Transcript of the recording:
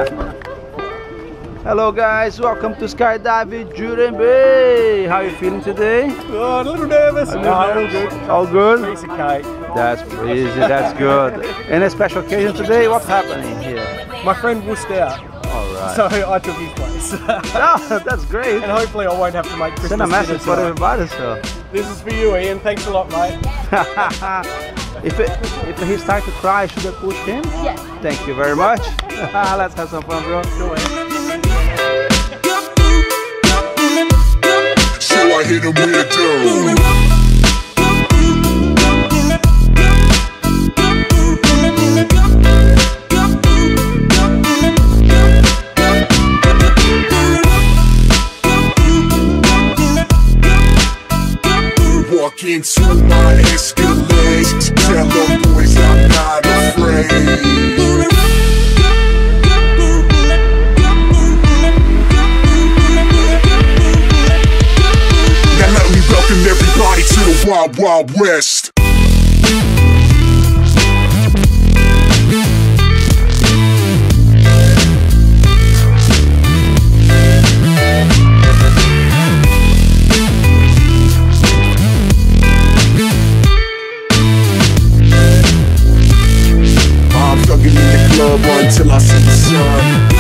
Hello guys, welcome to Skydive Jurien. Hey, how are you feeling today? Oh, a little nervous. All good. All good? Piece of cake. That's easy, that's good. Any special occasion today? What's happening here? My friend wussed out. Alright. So I took his place. Oh, that's great. And hopefully I won't have to make Christmas Send a message for dinner everybody, so. This is for you, Ian. Thanks a lot, mate. If he starts to cry, should I push him? Yeah. Thank you very much. Let's have some fun, bro. Go ahead. So I hit him with a dough. Walk into my Escalade, tell them boys I'm not afraid. Welcome everybody to the Wild Wild West. I'm thugging in the club until I see the sun.